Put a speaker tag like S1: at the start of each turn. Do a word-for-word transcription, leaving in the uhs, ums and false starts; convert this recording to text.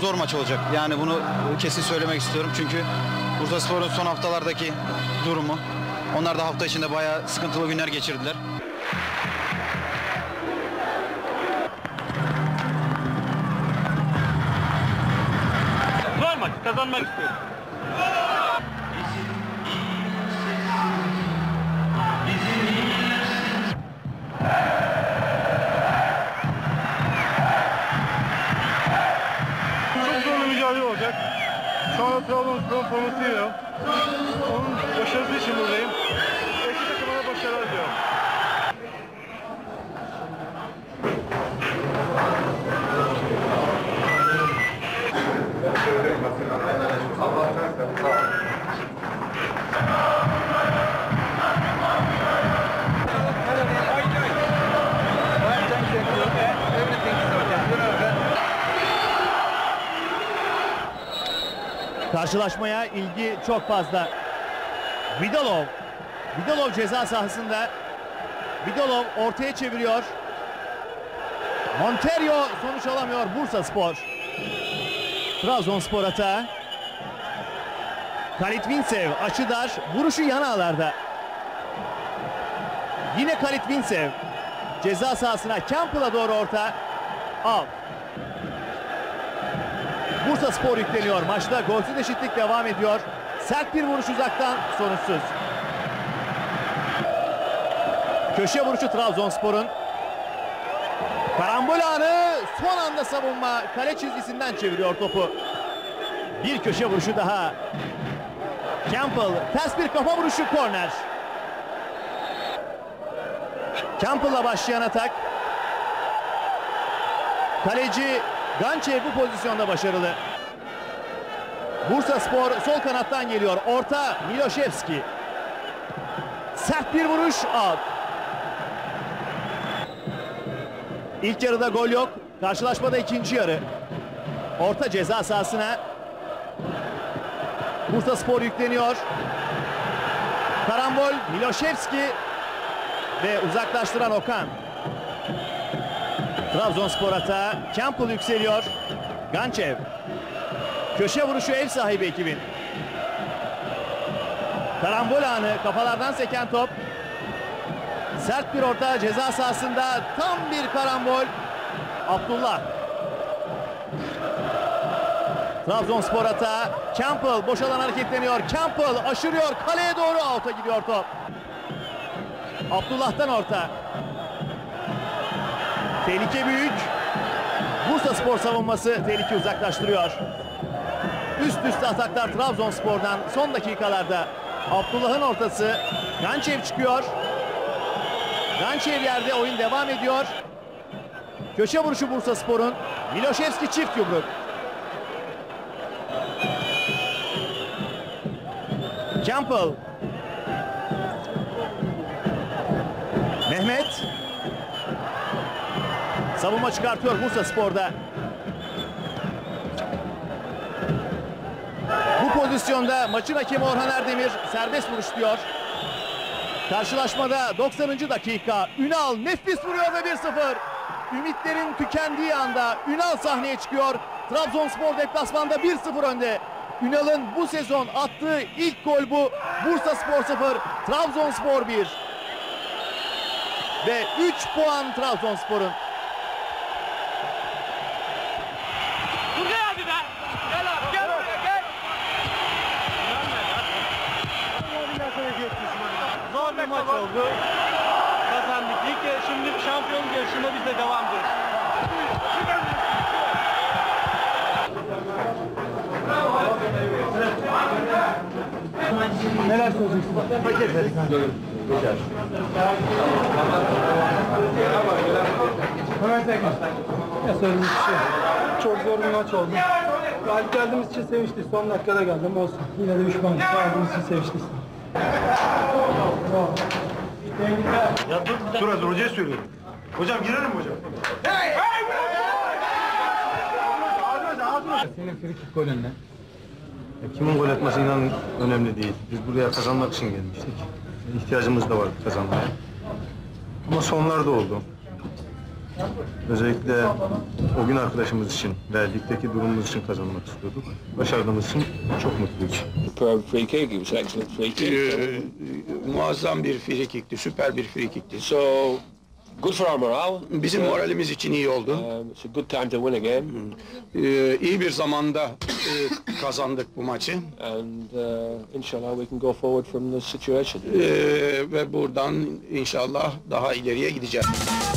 S1: zor maç olacak. Yani bunu kesin söylemek istiyorum. Çünkü Bursaspor'un son haftalardaki durumu. Onlar da hafta içinde bayağı sıkıntılı günler geçirdiler.
S2: Zor maç, kazanmak istiyorum. Çok zor bir mücadele olacak. Şu anda Trabzonspor'un forması giyiyorum. Onun başarısı için buradayım. İki takıma da başarılar diliyorum.
S3: Karşılaşmaya ilgi çok fazla. Vidalov. Vidalov ceza sahasında. Vidalov ortaya çeviriyor. Monterio sonuç alamıyor Bursaspor. Trabzonspor atağı. Kalitvintsev açı dar. Vuruşu yan ağlarda. Yine Kalitvintsev. Ceza sahasına Campbell'a doğru orta. Out. Bursaspor yükleniyor. Maçta golsüz eşitlik devam ediyor. Sert bir vuruş uzaktan, sonuçsuz. Köşe vuruşu Trabzonspor'un. Karambol anı, son anda savunma kale çizgisinden çeviriyor topu. Bir köşe vuruşu daha. Campbell ters bir kafa vuruşu, korner. Campbell'la başlayan atak. Kaleci Gançev bu pozisyonda başarılı. Bursaspor sol kanattan geliyor. Orta Miloševski. Sert bir vuruş, out. İlk yarıda gol yok. Karşılaşmada ikinci yarı. Orta ceza sahasına. Bursaspor yükleniyor. Karambol Miloševski ve uzaklaştıran Okan. Trabzonspor atağı. Campbell yükseliyor. Gançev. Köşe vuruşu ev sahibi ekibin. Karambol anı, kafalardan seken top. Sert bir orta ceza sahasında, tam bir karambol. Abdullah. Trabzonspor atağı. Campbell boş alan hareketleniyor. Campbell aşırıyor, kaleye doğru out'a gidiyor top. Abdullah'tan orta. Tehlike büyük. Bursaspor savunması tehlike uzaklaştırıyor. Üst üste ataklar Trabzonspor'dan son dakikalarda. Abdullah'ın ortası. Gançev çıkıyor. Gançev yerde, oyun devam ediyor. Köşe vuruşu Bursaspor'un. Miloševski çift yumruk. Campbell. Mehmet. Savunma çıkartıyor Bursaspor'da. Bu pozisyonda maçın hakemi Orhan Erdemir serbest vuruş diyor. Karşılaşmada doksanıncı dakika. Ünal nefis vuruyor ve bir sıfır. Ümitlerin tükendiği anda Ünal sahneye çıkıyor. Trabzonspor deplasmanda bir sıfır önde. Ünal'ın bu sezon attığı ilk gol bu. Bursaspor sıfır, Trabzonspor bir. Ve üç puan Trabzonspor'un.
S2: Zor bir maç oldu. Kazandık. İlk yarı, şimdi şampiyonluk yarışında biz de devam ediyoruz.
S3: Neler söyleyeceksin? Paket verin.
S4: Hemen tekrar. Ya söyleyecek bir şey. Çok zor bir maç oldu. Galip geldiğimiz için sevinçliyiz. Son dakikada geldim, olsun. Yine de üç puan aldığımız için sevinçliyiz.
S2: Ya dur, dur hazır, hocaya söylüyorum. Hocam girelim mi hocam? Hey! Hey!
S4: Senin frikik golünle.
S5: Kimin gol etmesi inan önemli değil. Biz buraya kazanmak için gelmiştik. İhtiyacımız da vardı kazanmaya. Ama sonlarda oldu. Özellikle o gün arkadaşımız için ve ligdeki durumumuz için kazanmak istiyorduk. Başardığımız için çok mutluyuz.
S6: Superb free kick, it was excellent free kick.
S7: Ee, muazzam bir free kickti, süper bir free kickti.
S6: So, good for our morale.
S7: Bizim moralimiz için iyi oldu.
S6: Um, it's a good time to win again.
S7: Ee, iyi bir zamanda e, kazandık bu maçı.
S6: And uh, inshallah we can go forward from this situation.
S7: Ee, ve buradan inşallah daha ileriye gideceğiz.